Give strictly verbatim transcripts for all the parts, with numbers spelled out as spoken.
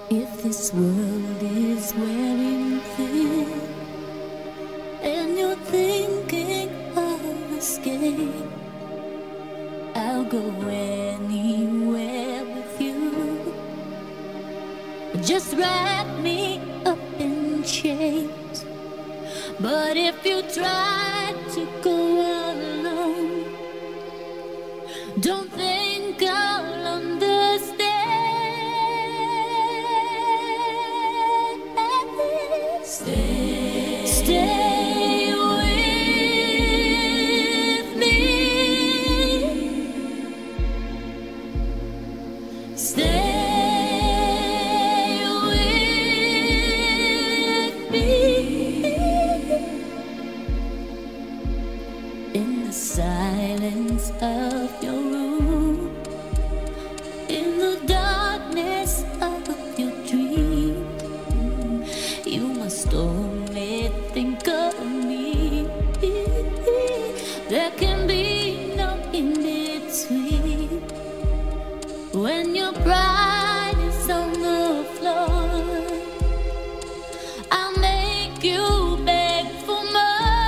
If this world is wearing thin and you're thinking of escape, I'll go anywhere with you. Just wrap me up in chains. But if you try to go alone, don't think I'll understand. Stay, stay with me. Stay with me. In the silence of your room, in the darkness of your dream, you must only think of me. There can be no in between. When your pride is on the floor, I'll make you beg for more.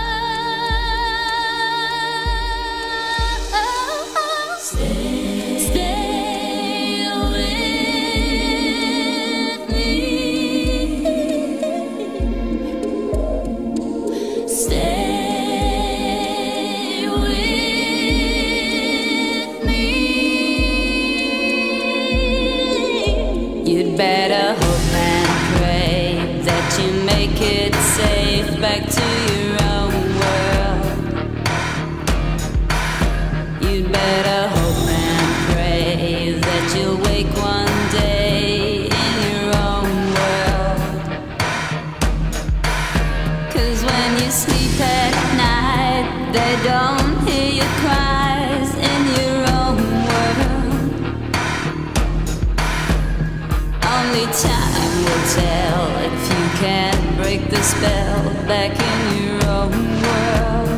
Stay, stay with me. Stay with me. You'd better hope and pray that you make it safe back to your own world. You'd better hope and pray that you'll wake one day in your own world. 'Cause when you sleep at night, they don't hear your cries in your own world. Only time will tell if you can break the spell back in your own world.